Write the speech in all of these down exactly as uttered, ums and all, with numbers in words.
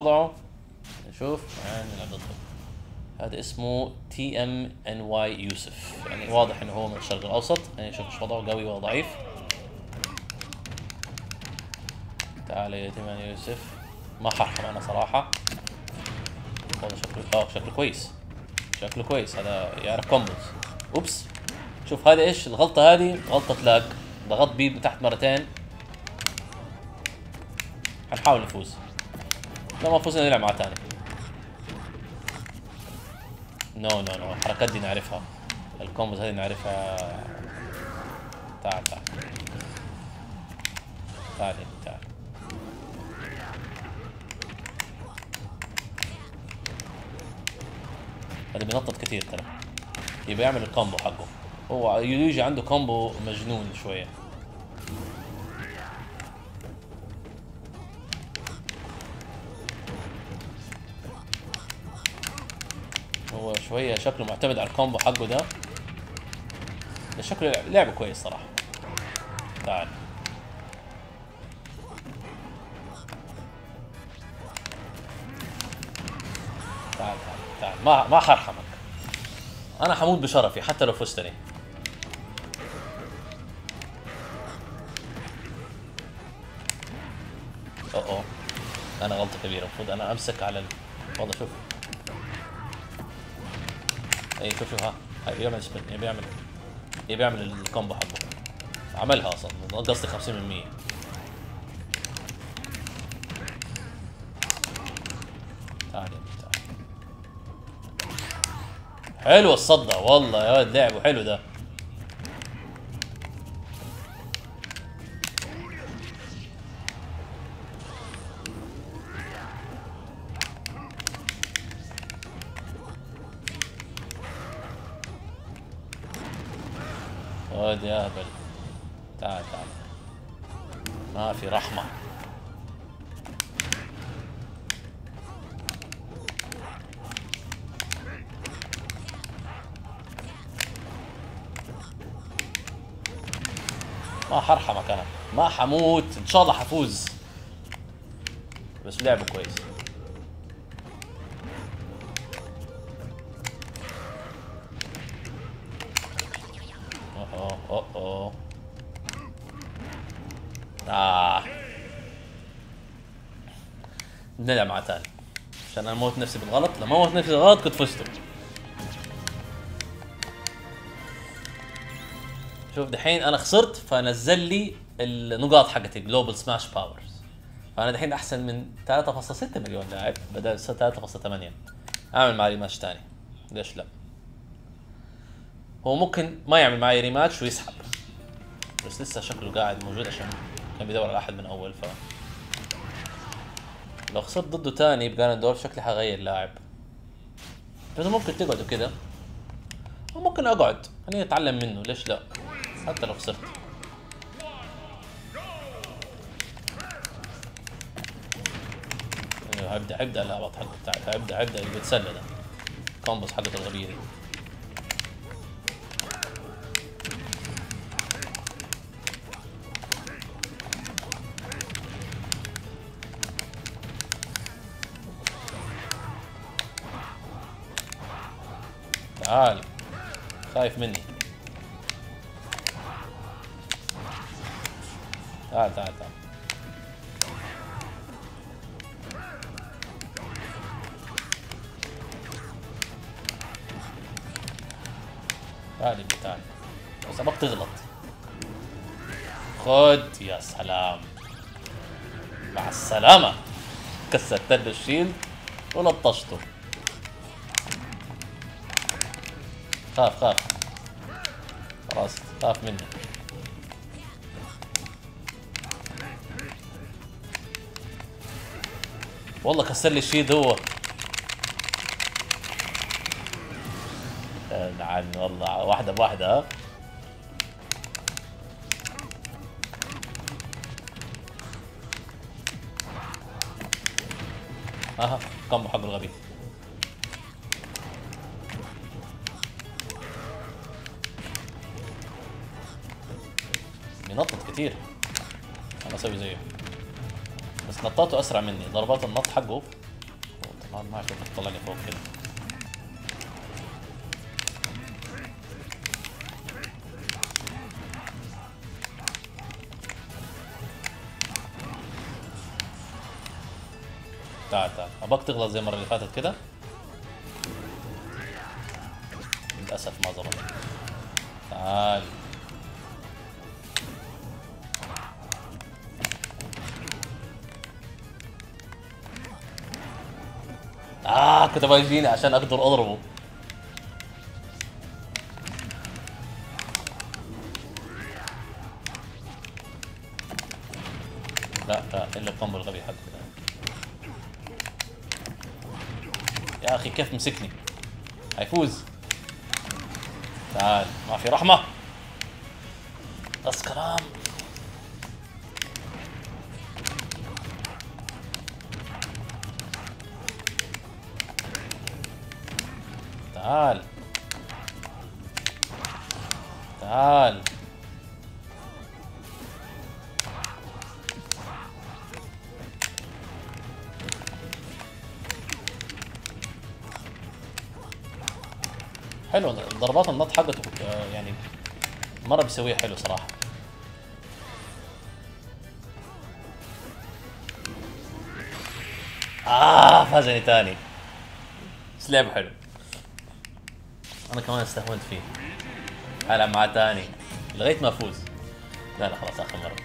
وضعه. نشوف نلعب ضده. هذا اسمه تي ام ان واي يوسف، يعني واضح انه هو من الشرق الاوسط. يعني نشوف ايش وضعه، قوي ولا ضعيف. تعال يا تي ام ان يوسف. ما حرحم انا صراحه. والله شكله اه شكله كويس، شكله كويس. هذا يعرف كومبوز. اوبس، شوف هذا ايش الغلطه هذه؟ غلطه لاج. ضغط بي من تحت مرتين. حنحاول نفوز. لو ما فزنا نلعب معاه ثاني. نو نو نو الحركات دي نعرفها، الكومبوز هذه نعرفها. تعال تعال تعال تعال. هذا بينطط كثير ترى، يبقى يعمل الكومبو حقه. هو يجي عنده كومبو مجنون شويه. هو شويه شكله معتمد على الكومبو حقه ده. ده شكله لعبه كويس صراحه. تعال تعال تعال تعال. ما ما حرحمك، انا حموت بشرفي حتى لو فزتني. اوه اوه انا غلطه كبيره، المفروض انا امسك على ال... والله شوف. اي شوف شوف ها، هاي بيعمل سبين، يبي يعمل يبي يعمل الكومبو حقه. عملها اصلا، قصدي خمسين بالمية. تعال تعال. حلو الصدة والله يا ولد، لعبه حلو ده. ولد يا هبل. تعال تعال، ما في رحمة. ما حرحمك انا، ما حموت، ان شاء الله حفوز. بس لعبه كويس. اوه اوه اوه اه نلعب مع تاني عشان انا موت نفسي بالغلط. لما موت نفسي بالغلط كنت فزت. شوف دحين انا خسرت، فنزل لي النقاط حقتي جلوبال سماش باورز. فانا دحين احسن من ثلاثة فاصلة ستة مليون لاعب بدل ثلاثة فاصلة ثمانية. اعمل معي ريماتش ثاني، ليش لا؟ هو ممكن ما يعمل معي ريماتش ويسحب، بس لسه شكله قاعد موجود عشان كان بيدور على احد من اول. ف لو خسرت ضده تاني بجاندورف شكلي حغير لاعب. بس ممكن تقعدوا كده، وممكن اقعد خليني اتعلم منه، ليش لا؟ حتى لو خسرت. هبدا هبدا اللعبات حقته بتاعتها، هبدا هبدا اللي بيتسلى ده كومبوز حقته الغبيه دي. تعال، خايف مني. تعال تعال تعال. تعال ابني تعال، بس ابغاك تغلط. خد يا سلام، مع السلامة. كسرت له الشيلد ولطشته. خاف خاف خلاص، خاف مني. والله كسر لي الشيلد هو. نعم والله، واحدة بواحدة. ها اها كم حق الغبي. بينطط كتير، انا اسوي زيه، بس نطاته اسرع مني. ضربات النط حقه ما ما اعرف طلعني فوق كده. تعال تعال ابغاك تغلط زي المره اللي فاتت كده. للاسف ما ظبط. تعال آه كنت ابغى يجيني عشان اقدر اضربه. لا لا الا الكومبو الغبي حقه ده. يا اخي كيف مسكني؟ حيفوز. تعال ما في رحمه. بس كلام. تعال تعال حلو ضربات النط حقته يعني مره بيسويها حلو صراحه. آه فازني تاني. بس لعبه حلو. انا كمان استهونت فيه. العب معاه تاني لغايه ما افوز. لا لا خلاص اخر مره.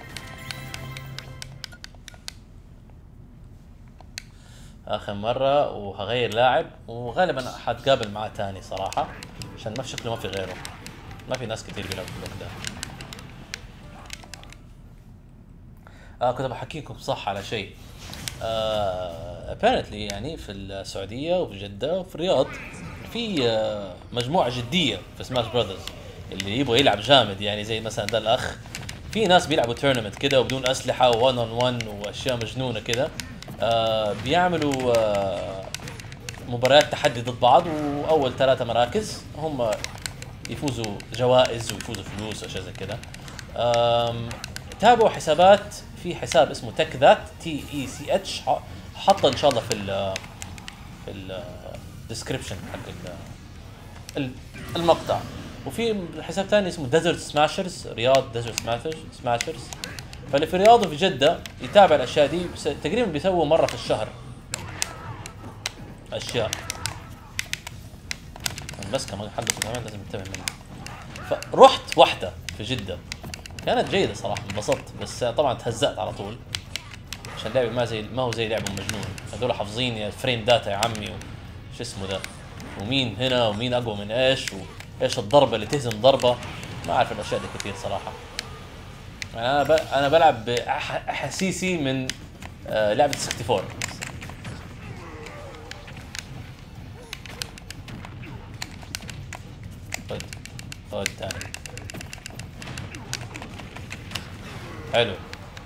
اخر مره وهغير لاعب وغالبا حتقابل معاه تاني صراحه عشان ما في شكله ما في غيره. ما في ناس كثير بيلعبوا بالوقت ده. آه كنت بحكيكم صح على شيء. آه apparently يعني في السعوديه وفي جده وفي الرياض في آه مجموعه جديه في سماش براذرز اللي يبغى يلعب جامد يعني زي مثلا ده الاخ. في ناس بيلعبوا تورنمنت كده وبدون اسلحه وون اون ون واشياء مجنونه كده. آه بيعملوا آه مباريات تحدي ضد بعض واول ثلاثه مراكز هم يفوزوا جوائز ويفوزوا فلوس واشياء زي كده. تابعوا حسابات في حساب اسمه تك ذات تي اي سي اتش حطه ان شاء الله في ال في الديسكربشن حق المقطع. وفي حساب ثاني اسمه ديزرت سماشرز رياض ديزرت سماشرز سماشرز فاللي في الرياض وفي جده يتابع الاشياء دي تقريبا بيسووا مره في الشهر اشياء. بس كمان حدث كمان لازم ننتبه منه. فرحت واحده في جده كانت جيده صراحه انبسطت بس طبعا تهزأت على طول عشان اللعبه ما زي ما هو زي لعبه مجنون. هذول حافظين يا فريم داتا يا عمي وش اسمه ده ومين هنا ومين اقوى من ايش وايش الضربه اللي تهزم ضربه. ما اعرف الاشياء دي كثير صراحه. انا ب... انا بلعب باحاسيسي من آه لعبه ستة وستين. خد خد تاني حلو.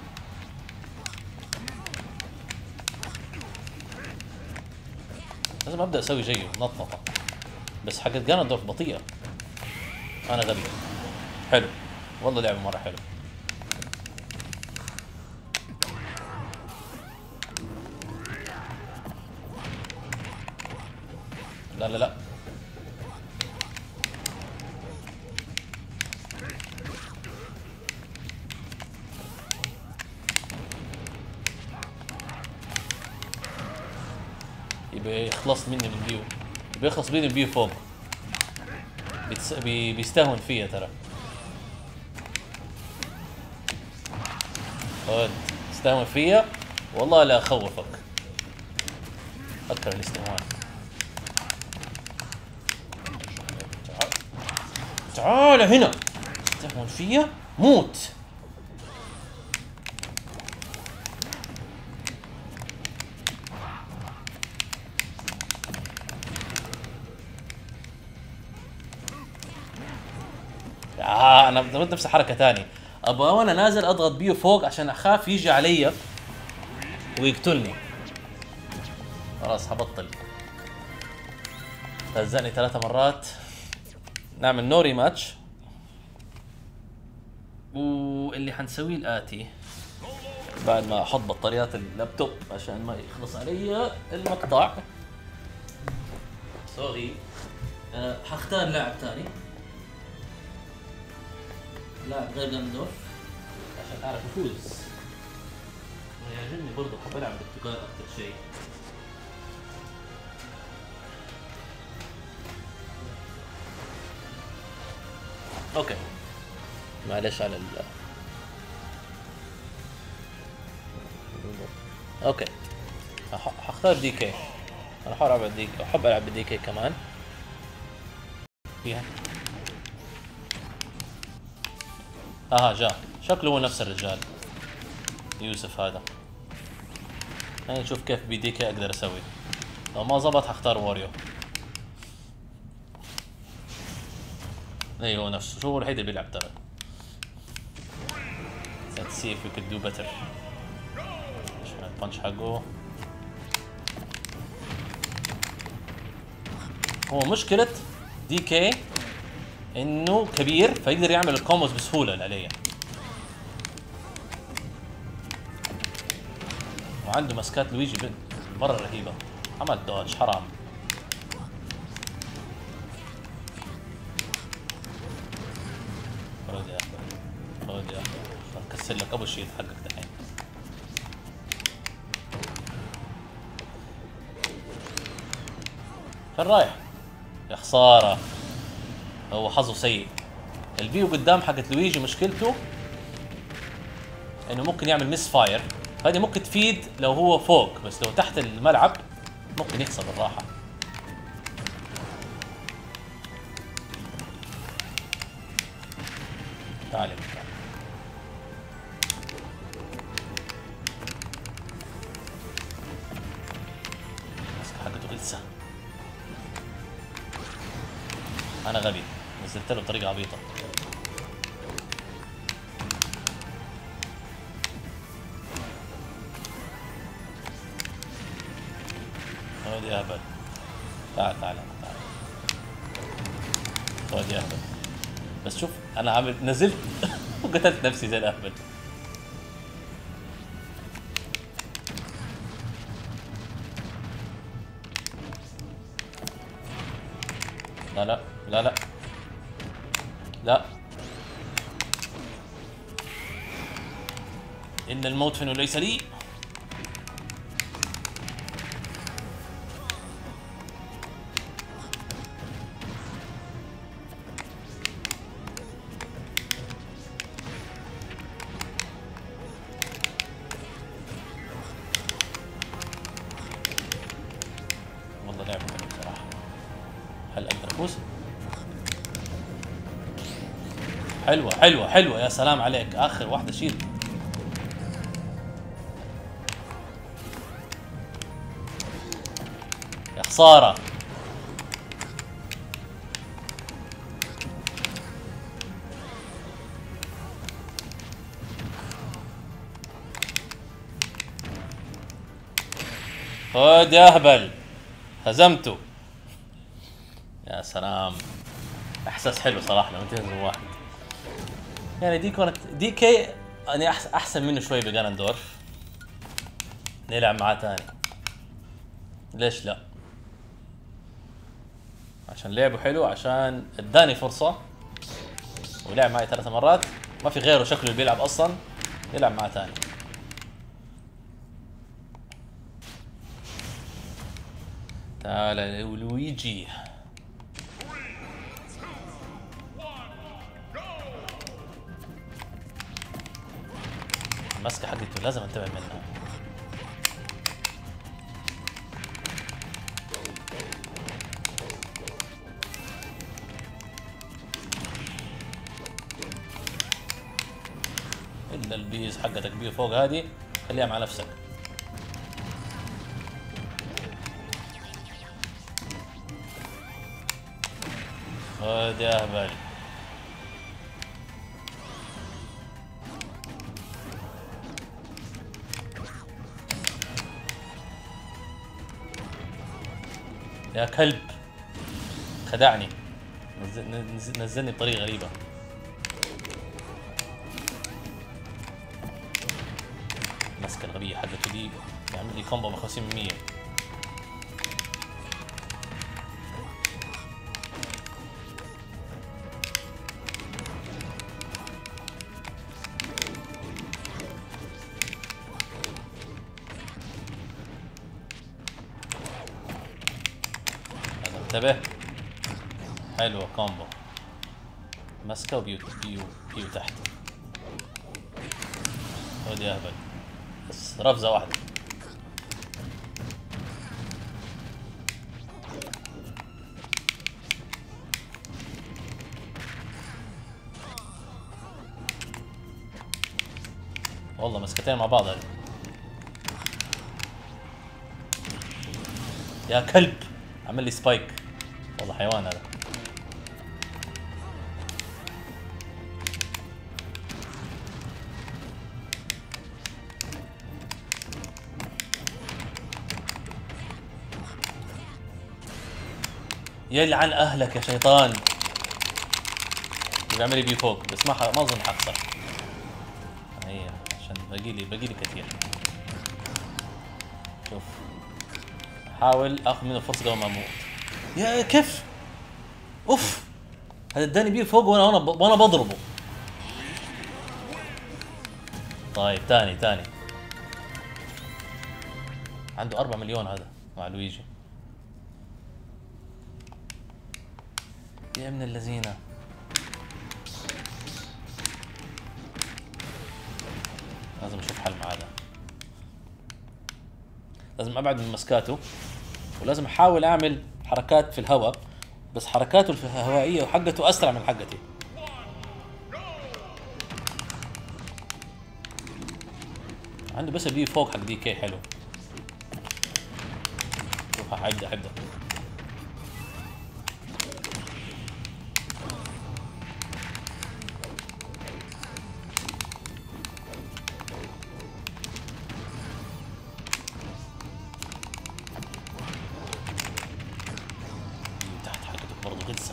لازم ابدا اسوي زيه نطنطه بس حقت جانودورف بطيئه. انا غبي. حلو والله لعبه مره حلو. لا لا لا يبقى يخلص مني من بيو. يبقى يخلص مني من بيو فوق. بيتس... بي... بيستهون فيها ترى. خد استهون فيها والله لا اخوفك. اكره الاستهوان. تعال تعال هنا استهون فيها موت. آه انا ضربت نفس الحركه ثاني. ابغى وانا نازل اضغط بيه فوق عشان اخاف يجي علي ويقتلني. خلاص حبطل. هزقني ثلاثة مرات. نعمل نوري ماتش واللي حنسويه الاتي بعد ما احط بطاريات اللابتوب عشان ما يخلص علي المقطع. سوري. أه حختار لاعب ثاني، لاعب غير جاندورف عشان اعرف افوز. يعجبني برضه، حاب العب بالتقال اكثر شيء. اوكي معلش على ال اوكي حختار دي كي. انا احب العب بالدي كي، احب العب بالدي كي كمان فيها. اها جاء شكله هو نفس الرجال يوسف هذا. خلينا نشوف كيف بدي كي اقدر اسوي. لو ما زبط حختار واريو. اي هو نفسه، شو هو الوحيد اللي بيلعب ترى. Let's see if we could do better. البانش حقه هو مشكلة دي كي انه كبير فيقدر يعمل الكومبوز بسهولة اللي عليه، وعنده مسكات لويجي بنت مرة رهيبة. عمل دوج حرام. خذ يا خذ يا كسر لك ابو شيء حقك دحين. فين رايح؟ يا خسارة، هو حظه سيء. الفيو قدام حقت لويجي مشكلته انه ممكن يعمل ميس فاير، هذه ممكن تفيد لو هو فوق، بس لو تحت الملعب ممكن يخسر بالراحة. تعالي المسكة حقته غلسة. انا غبي نزلت له بطريقة عبيطة. خذ يا اهبل، تعال تعال تعال خذ يا اهبل. بس شوف انا عامل نزلت وقتلت نفسي زي الاهبل. لا لا لا لا لا، إن الموت فين وليس لي. والله لعبة حلوة بصراحة. هل أقدر أفوز؟ حلوة حلوة حلوة، يا سلام عليك. آخر واحدة شيل. يا خسارة. خد يا أهبل، هزمته. يا سلام، احساس حلو صراحه لما تهزم واحد. يعني دي كانت دي كي يعني احسن منه شوي بجانندورف. نلعب معاه ثاني، ليش لا؟ عشان لعبه حلو، عشان اداني فرصه ولعب معي ثلاث مرات، ما في غيره شكله اللي بيلعب اصلا. يلعب معاه ثاني. تعال لويجي. المسكة حقته لازم انتبه منها. الا البيز حقتك بيه فوق هذه خليها مع نفسك. خذ يا اهبل. يا كلب خدعني، نزل نزلني بطريقة غريبة. المسكة الغبية حقته دي يعمل لي كومبو من خمسين بالمية. انتبه. حلوة كومبو. مسكة وبيو بيو بيو تحت. خذ يا هبل. بس رفزة واحدة. والله مسكتين مع بعض هذه. يا كلب عمل لي سبايك. والله حيوان هذا. يلعن اهلك يا شيطان. بيعمل لي بي فوق بس ما ح... ما اظن حخسر. هي عشان باقي لي باقي لي كثير. شوف احاول اخذ منه فرصه قبل ما اموت. يا كيف؟ اوف هذا اداني بيه فوق وانا وانا وانا بضربه. طيب ثاني ثاني عنده أربعة مليون هذا مع لويجي. يا من اللذينه. لازم اشوف حل مع هذا. لازم ابعد من مسكاته ولازم احاول اعمل حركات في الهواء، بس حركاته الهوائيه وحقته اسرع من حقتي. عنده بس البي فوق حق دي كي حلو. شوف حيبدا حيبدا تحت حقته برضه غلسه.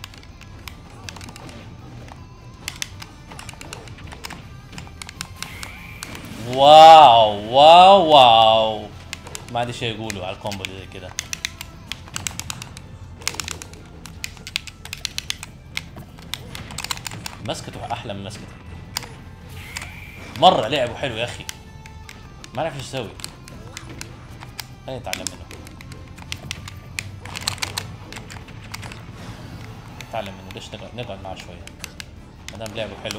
واو واو واو ما عندي شيء يقوله على الكومبو اللي زي كذا. مسكته احلى من مسكتي مره. لعبه حلو يا اخي. ما اعرف ايش اسوي. خليني اتعلم منه. اتعلم منه. ليش نقعد نقعد معه شويه ما دام لعبه حلو.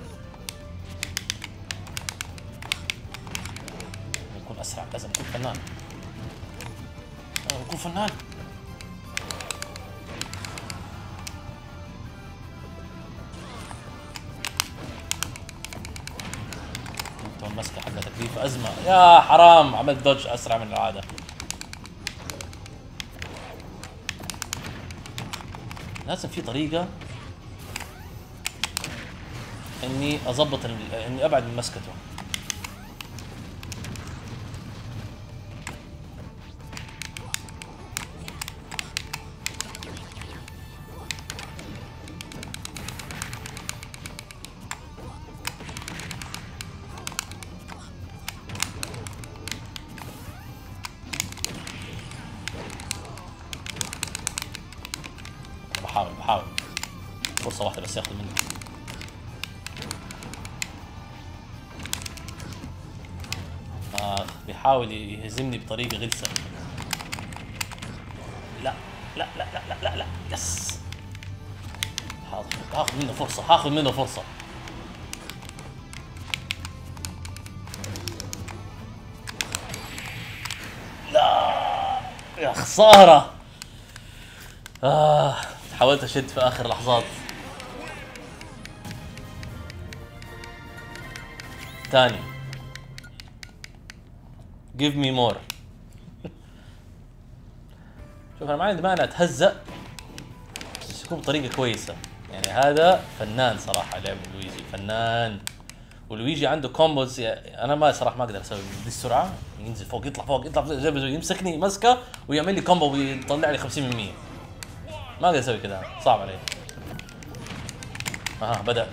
يكون اسرع. لازم يكون فنان. لازم يكون فنان. انت المسكه حقتك دي في ازمه. يا حرام عملت دوج اسرع من العاده. لازم في طريقه اني اضبط ال... اني ابعد من مسكته. بحاول بحاول فرصة واحدة بس ياخذ مني. آه بيحاول يهزمني بطريقة غلسة. لا لا لا لا لا لا لا يس. حاضر هاخذ منه فرصة هاخذ منه فرصة. لا يا خسارة. آه حاولت اشد في اخر لحظات. تاني give me more. شوف انا ما عندي مانع اتهزأ بس يكون بطريقة كويسة. يعني هذا فنان صراحة. لعب لويجي فنان. ولويجي عنده كومبوز. انا ما صراحة ما اقدر اسوي دي السرعة. ينزل فوق يطلع فوق يطلع فوق يمسكني مسكة ويعمل لي كومبو ويطلع لي خمسين بالمية. ما اقدر اسوي كذا صعب علي. اها بدأ.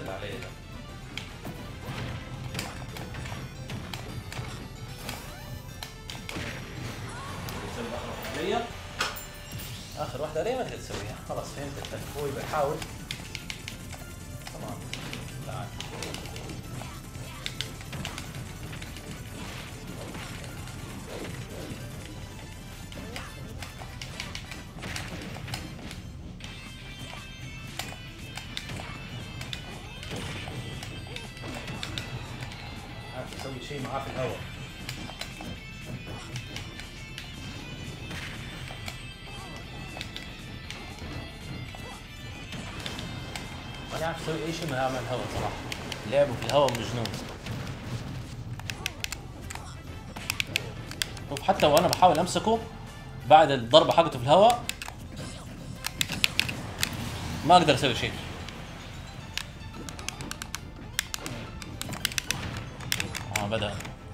اللي عليه ده. تسوي اخر واحدة ليا. اخر واحدة ليا ما تقدر تسويها، خلاص فهمت التك. هو بيحاول. تمام. تعال. اسوي شيء معاه في الهواء. ما يعرف يسوي اي شيء مع الهواء صراحه. لعبه في الهواء مجنون. شوف حتى وانا بحاول امسكه بعد الضربه حقته في الهواء ما اقدر اسوي شيء. اه بدأ.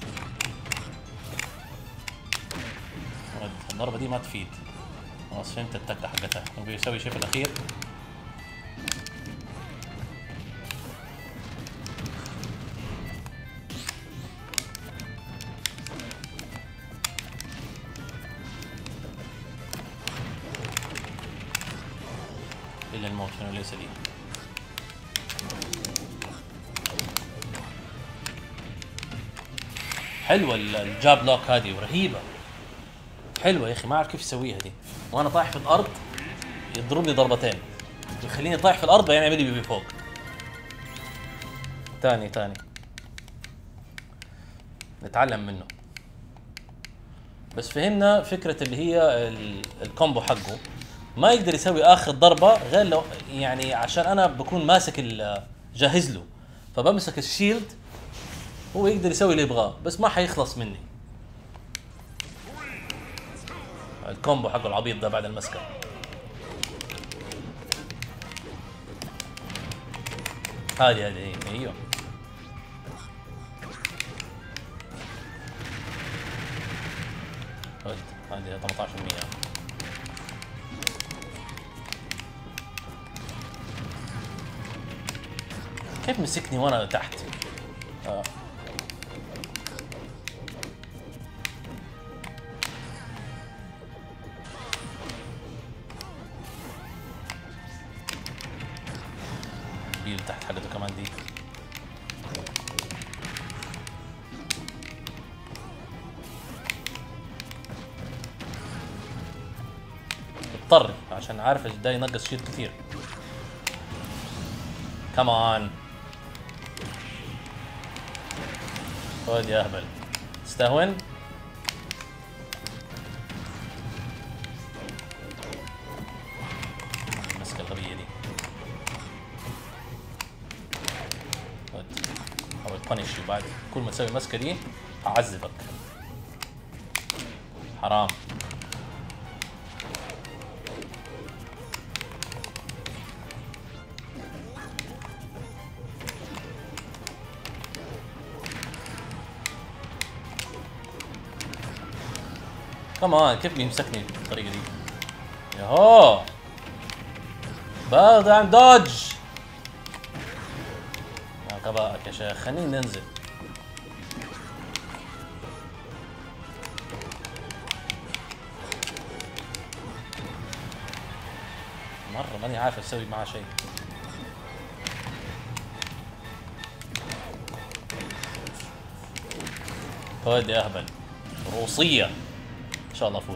الضربة دي ما تفيد. خلاص فهمت التكة حقتها، هو بيسوي شيء في الأخير. إلا الموت هنا ليس لي. حلوة الجاب لوك هذه ورهيبة. حلوة يا اخي، ما اعرف كيف يسويها دي. وانا طايح في الارض يضرب لي ضربتين، يخليني طايح في الارض يعني يعمل لي بيبي فوق. تاني تاني نتعلم منه. بس فهمنا فكرة اللي هي الكومبو حقه. ما يقدر يسوي اخر ضربة غير لو يعني عشان انا بكون ماسك جاهز له، فبمسك الشيلد هو يقدر يسوي اللي يبغاه بس ما حيخلص مني. الكومبو حقه العبيط ده بعد المسكة. هذه هذه ايوه. هذه ثمانية عشر بالمئة. كيف مسكني وانا تحت؟ آه. اللي تحت حقته كمان دي. اضطر عشان عارف ده ينقص شيء كثير. كمان خذ يا اهبل. استهون. المسكة الغبية دي. حاول بانش بعد كل ما تسوي المسكة دي اعذبك. حرام. كمان كيف بيمسكني بالطريقة دي؟ ياهو باخذ عن دوج. يا غبائك يا شيخ، خلينا ننزل. مرة ماني عارف اسوي معاه شيء. خذ يا اهبل. روسية ان شاء الله افوز.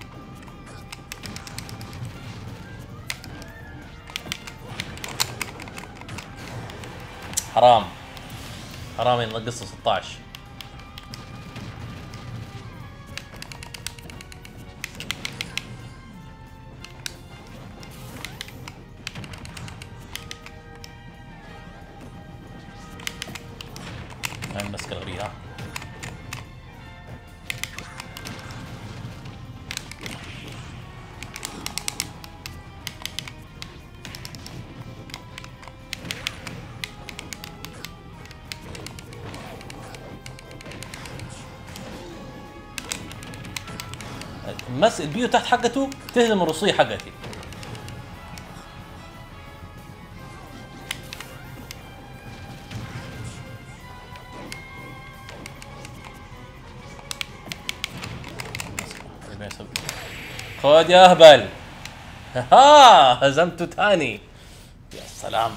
حرام حرام ينقص ستة عشر. هاي المسكة الغبية. مس البيو تحت حقته تهزم الروسية حقتي. خد يا اهبل. ها هزمته تاني. يا سلام.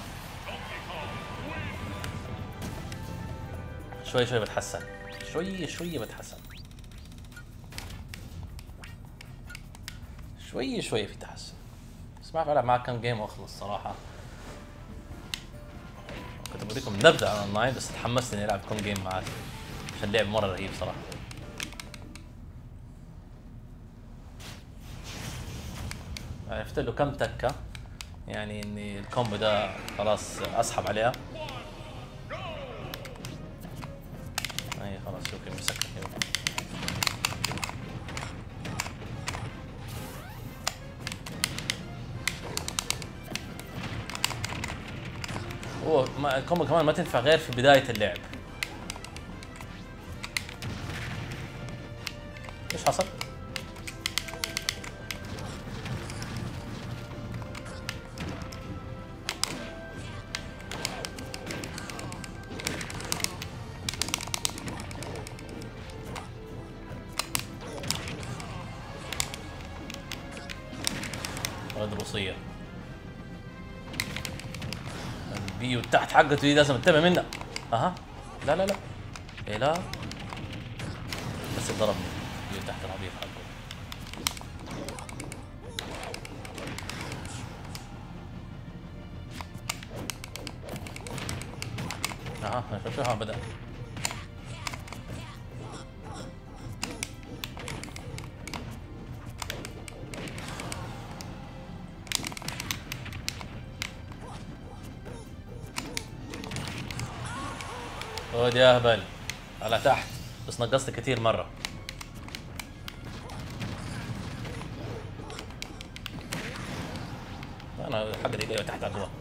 شوي شوي بتحسن، شوي شوي بتحسن، شوي شوي في تحسن. بس ما بلعب معك كم جيم واخلص صراحة. كنت بوريكم نبدأ على اونلاين بس تحمست اني العب كم جيم معك عشان اللعب مرة رهيب صراحة. عرفت له كم تكة يعني اني الكومبو ده خلاص اسحب عليها. اي خلاص شوفي مسكت. هو الكومبو كمان ما تنفع غير في بداية اللعب. ايش حصل؟ روسية البيو تحت حقته دي لازم انتبه منها. اها لا لا لا ايه لا بس ضربني بيو تحت العبيط حقه. اها شوف شوف بدأ. خد يا اهبل على تحت بس نقصت كثير مرة. انا حق دي جايه تحت عدوها.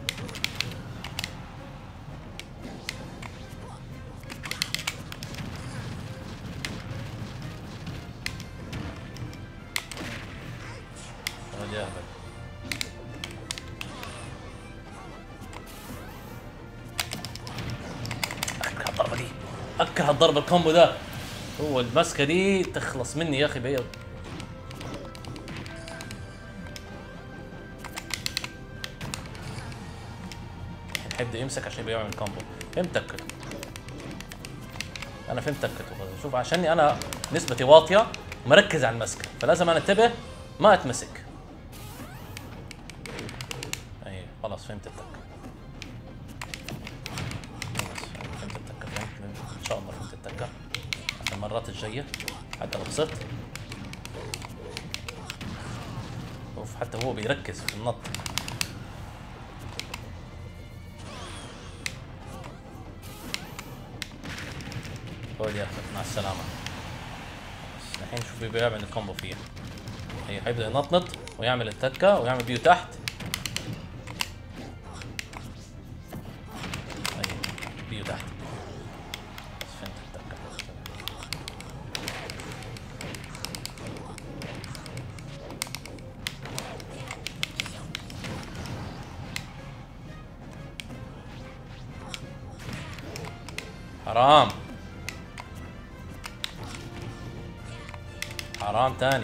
خد يا اهبل. اكره الضرب الكومبو ده. هو المسكه دي تخلص مني يا اخي بيض. حيبدا يمسك عشان يبدا يعمل كومبو. فهمت تكته. انا فهمت تكته. شوف عشاني انا نسبتي واطيه مركز على المسكه فلازم انا انتبه ما اتمسك. اي خلاص فهمت التكه. فهمت التكه فهمت ان شاء الله فهمت التكه عشان المرات الجايه حتى لو خسرت. اوف حتى هو بيركز في النط. خد يا اخي مع السلامه. بس الحين شوف بيعمل الكومبو فيها. هي حيبدا ينطنط ويعمل التكه ويعمل بيو تحت. اي بيو تحت. بس فهمت التكه. حرام حرام تاني.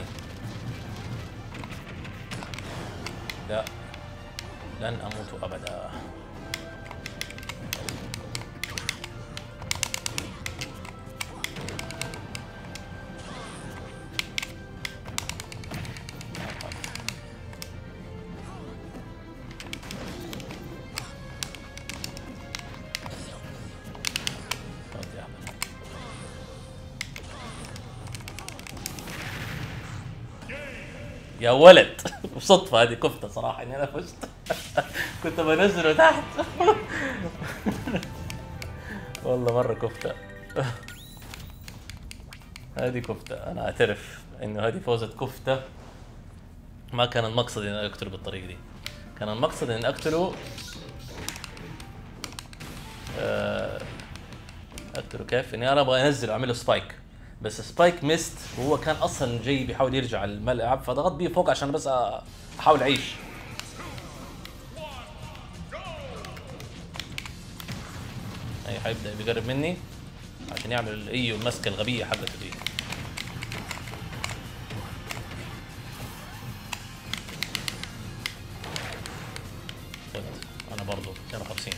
لا لن اموت ابدا. يا ولد بصدفة هذه كفتة صراحة اني انا فزت. كنت بنزله تحت. والله مرة كفتة. هذه كفتة انا اعترف انه هذه فوزة كفتة. ما كان المقصد اني اقتله بالطريقة دي. كان المقصد اني اقتله اقتله كيف؟ اني انا ابغى انزله اعمل له سبايك بس سبايك ميست وهو كان اصلا جاي بيحاول يرجع الملعب فضغط بيه فوق عشان بس احاول اعيش. اي حيبدا بيقرب مني عشان يعمل الايو المسكه الغبيه حقته دي. خد انا برضو اثنين وخمسين.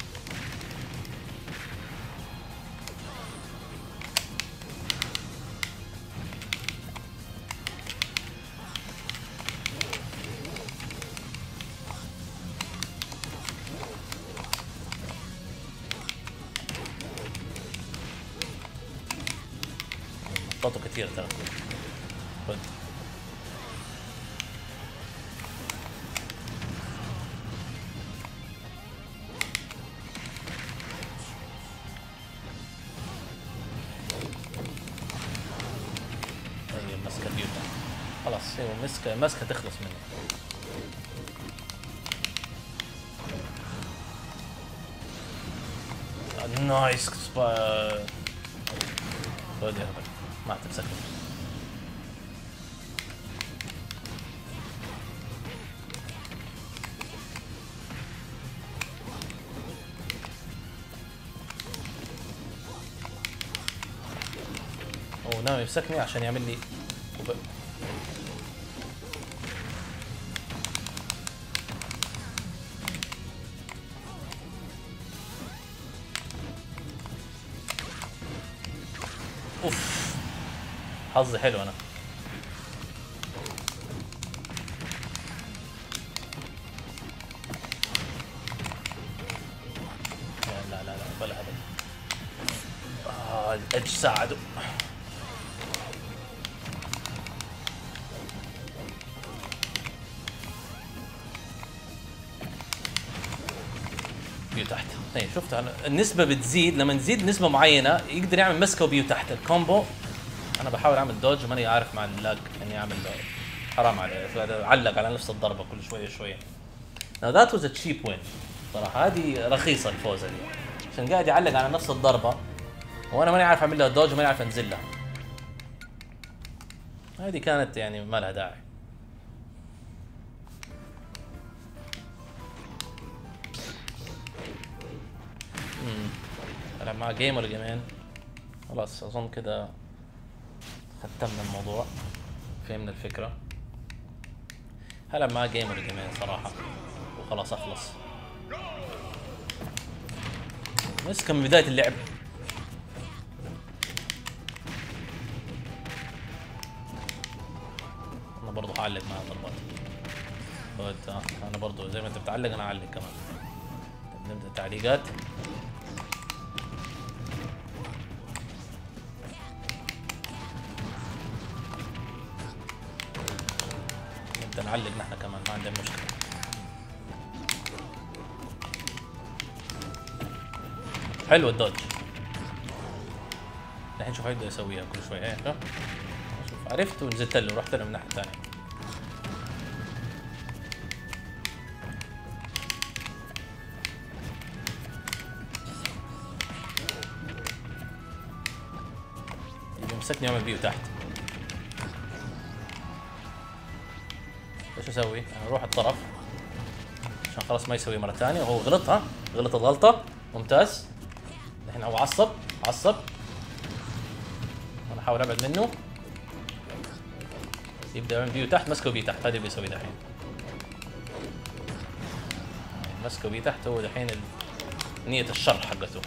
نطاته كتير ترى. خد مسكة بيوتا خلاص. ايوه مسكة مسكة تخلص منه. نايس سبا. خد يا هبل ما تمسك. هو ناوي يمسكني عشان يعمل لي وب... اوف حظي حلو انا. لا لا لا ولا هبل. اه الادج ساعده. بيو تحت. اي شفت النسبة بتزيد لما نزيد نسبة معينة يقدر يعمل مسكة وبيو تحت الكومبو. انا بحاول اعمل دوج وماني عارف مع اللاج اني اعمل حرام علي علق على نفس الضربة كل شوية شوية. Now that was a cheap win صراحة. هذه رخيصة الفوزة دي عشان قاعد يعلق على نفس الضربة وانا ماني عارف اعمل لها دوج وماني عارف انزل لها. هذه كانت يعني ما لها داعي. امم العب مع جيم ولا جيمين. خلاص اظن كده ختمنا الموضوع فهمنا الفكرة. هلعب معاه جيم ولا جيمين صراحة وخلاص اخلص. مسكة من بداية اللعب. انا برضو هعلق مع ضربات. انا برضو زي ما انت بتعلق انا اعلق كمان. نبدأ تعليقات. نبدأ نعلق نحن كمان ما عندنا مشكلة. حلو الدوج. الحين شوف هيبدأ يسويها كل شوي. ايه شوف عرفت ونزلت له ورحت له من الناحية الثانية. مسكني يعمل بيو تحت. ايش اسوي؟ انا اروح الطرف عشان خلاص ما يسوي مره ثانيه وهو غلط. ها غلط الغلطه ممتاز. الحين هو عصب عصب وانا احاول ابعد منه. يبدا يعمل بيو تحت مسكه بيو تحت. هذا اللي بيسوي دحين مسكه بيو تحت. هو دحين نية الشر حقته.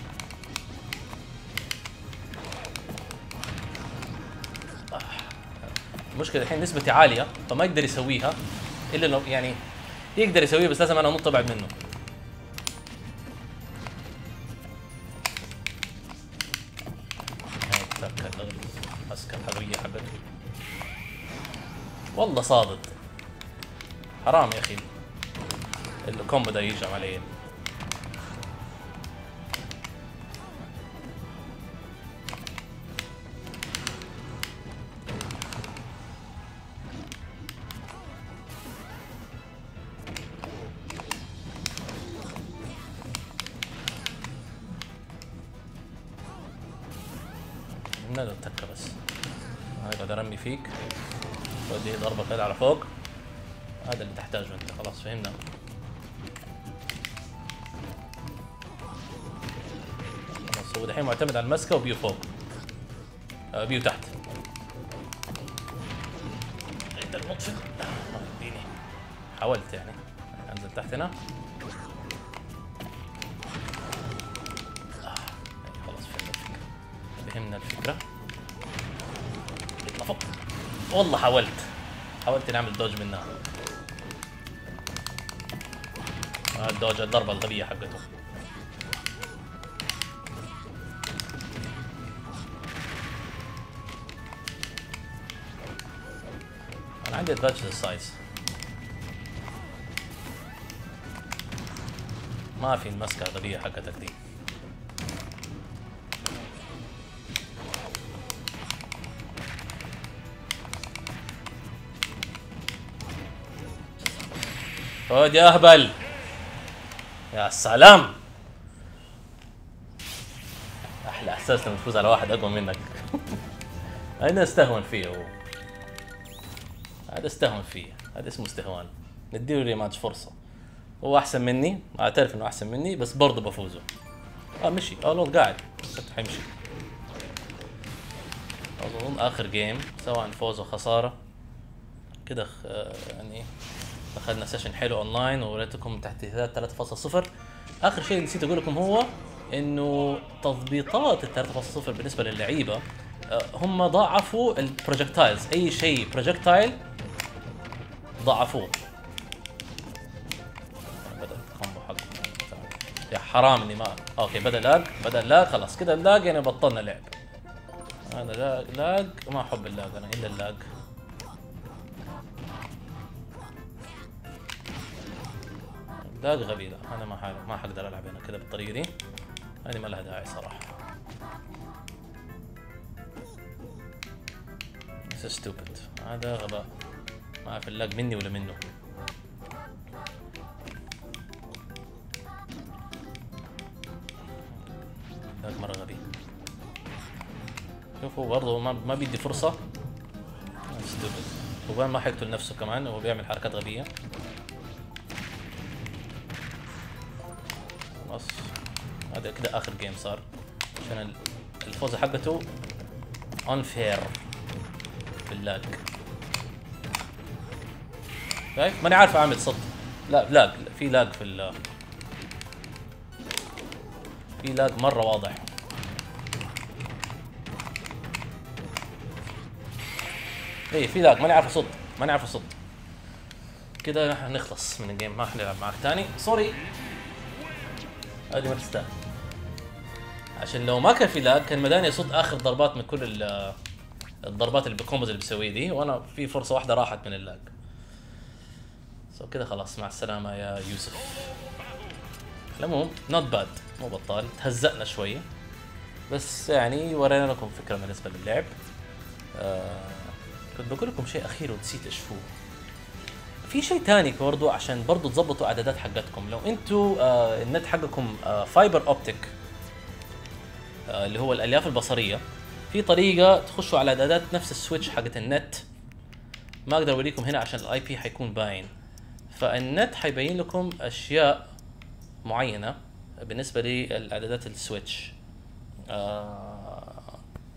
المشكلة الحين نسبتي عالية فما يقدر يسويها الا لو يعني يقدر يسويها بس لازم انا انط ابعد منه. المسكة الحضرية حقته والله صادت. حرام يا اخي الكومبو ده يجي علي. نقدر نتكة بس. هقعد ارمي فيك ودي ضربة كده على فوق. هذا اللي تحتاجه انت. خلاص فهمنا. خلاص هو دحين معتمد على المسكة وبيو فوق. آه بيو تحت. انت المطفئ. ما يديني. حاولت يعني انزل تحت هنا. فهمنا الفكره. اطلع فوق. والله حاولت حاولت اني اعمل دوج منها. آه الدوج الضربه الغبيه حقته. انا عندي ادفانتج السايز. ما في المسكه الغبيه حقتك دي. خد يا اهبل. يا سلام. احلى احساس لما تفوز على واحد اقوى منك. انا استهون فيه هو. هذا استهون فيه، هذا اسمه استهوان. نديله ريماتش فرصه. هو احسن مني، اعترف انه احسن مني بس برضه بفوزه. اه مشي، اه لو قاعد كنت حيمشي. اظن اخر جيم سواء فوز او خساره كده آه يعني اخذنا سيشن حلو اونلاين ووريتكم تحديثات ثلاثة فاصلة صفر. اخر شيء نسيت اقول لكم هو انه تضبيطات ال ثلاثة فاصلة صفر بالنسبه للعيبه آه هم ضاعفوا البروجكتايلز. اي شيء بروجكتايل ضاعفوه. بدا الكومبو حقه يا حرام اني ما اوكي بدا لاج بدا لاج خلاص كده اللاج يعني بطلنا لعب. هذا لاج لاج ما احب اللاج انا الا اللاج. لاج غبي. لا انا ما حاجة. ما حقدر العب هنا كده بالطريقه دي. هذه ما لها داعي صراحه. This is stupid. هذا غباء. ما اعرف اللاج مني ولا منه. لاج مره غبي. شوفوا برضه ما ما بيدي فرصه. stupid. وبان ما حيقتل نفسه كمان وهو بيعمل حركات غبيه. خلاص هذا كده اخر جيم صار عشان الفوزه حقته unfair باللاج. شايف ماني عارف اعمل صد. لا لاج في لاج في ال في لاج مره واضح. ايه في لاج ماني عارف اصد ماني عارف اصد. كده نخلص من الجيم ما حنلعب معك ثاني سوري. هذه ما تستاهل عشان لو ما كان في لاج كان مداني يصد اخر ضربات من كل الضربات اللي بالكومبوز اللي بسويه دي وانا في فرصه واحده راحت من اللاج. سو كده خلاص مع السلامه يا يوسف. العموم نوت باد مو بطال تهزأنا شويه بس يعني ورينا لكم فكره بالنسبه للعب. آه كنت بقول لكم شيء اخير ونسيت اشوفه. في شيء ثاني برضو عشان برضو تظبطوا اعدادات حقتكم. لو انتوا آه النت حقكم آه فايبر اوبتيك آه اللي هو الالياف البصريه في طريقه تخشوا على اعدادات نفس السويتش حقت النت. ما اقدر اوريكم هنا عشان الاي بي حيكون باين. فالنت حيبين لكم اشياء معينه بالنسبه للاعدادات السويتش. آه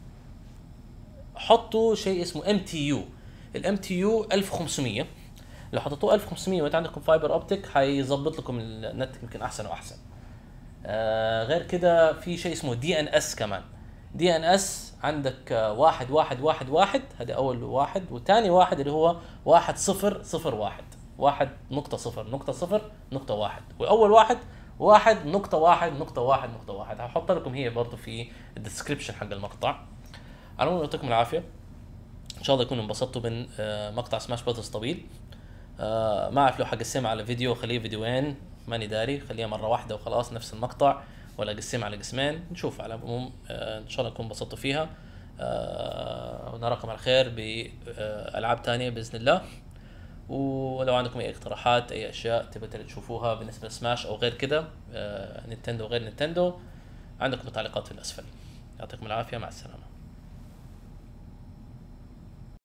حطوا شيء اسمه ام تي يو. الام تي يو ألف وخمسمية. لو حطيتوه ألف وخمسمية وانت عندكم فايبر اوبتيك حيظبط لكم النت يمكن احسن واحسن. آه غير كده في شيء اسمه دي ان اس كمان. دي ان اس عندك آه واحد واحد واحد واحد هذا اول واحد وثاني واحد اللي هو واحد صفر صفر واحد واحد نقطة صفر نقطة صفر نقطة واحد واول واحد واحد نقطة واحد نقطة واحد نقطة واحد. هحط لكم هي برضه في الديسكربشن حق المقطع. على العموم يعطيكم العافية. ان شاء الله تكونوا انبسطتوا من آه مقطع سماش براذرز طويل. آه ما اعرف لو حقسمها على فيديو خليه فيديوين ماني داري خليها مره واحده وخلاص نفس المقطع ولا اقسمها على قسمين نشوف. على العموم آه ان شاء الله تكونوا انبسطتوا فيها. آه ونراكم على خير بالعاب ثانيه باذن الله. ولو عندكم اي اقتراحات اي اشياء تبغوا تشوفوها بالنسبه لسماش او غير كده آه نينتندو غير نينتندو عندكم التعليقات في الاسفل. يعطيكم العافيه مع السلامه.